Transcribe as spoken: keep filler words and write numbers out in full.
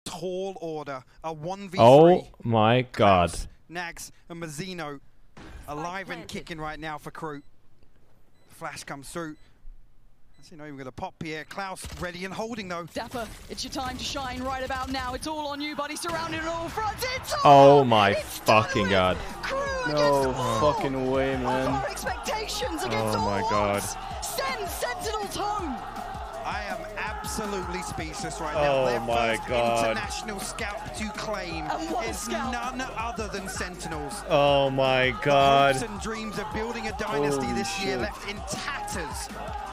tall order. A one v three. Oh my god. Nags and Mazzino alive and kicking right now for K R U. Flash comes through. You know, we've got a pop here. Klaus ready and holding though. Dapper, it's your time to shine right about now. It's all on you, buddy. Surrounded on all fronts. It's Oh my fucking god. No fucking way, man. Our expectations against Oh my all god. odds. Send Sentinels home. I am absolutely speechless right now. Oh Their my first god. international scout to claim And what a is scout. none other than Sentinels. Oh my The god. hopes and dreams of building a dynasty Holy this year shit. left in tatters